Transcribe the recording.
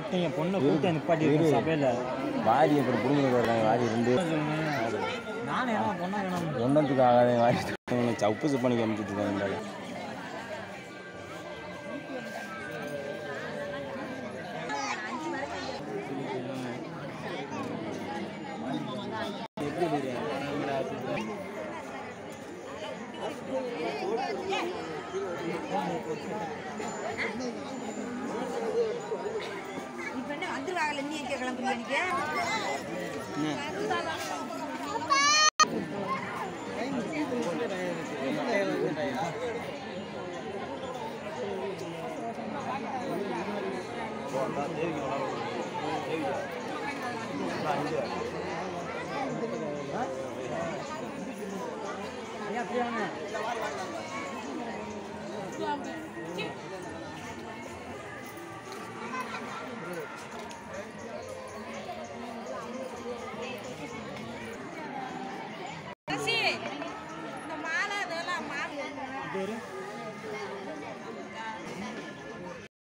என் பொண்ணை கூப்பிட்டு நிப்பாட்டி சபையில் வாரி அப்புறம் புடுங்க வாரி 2 நானும் என்ன பொண்ணா வேணும் ஒன்றத்துக்கு ஆகாத வாரி சப்பு பண்ணிக்க அமைச்சிட்டு இருக்காங்க. வந்துருவாங்கல்ல நீ எங்கே கிளம்புறீங்க இந்த மாலை இதெல்லாம்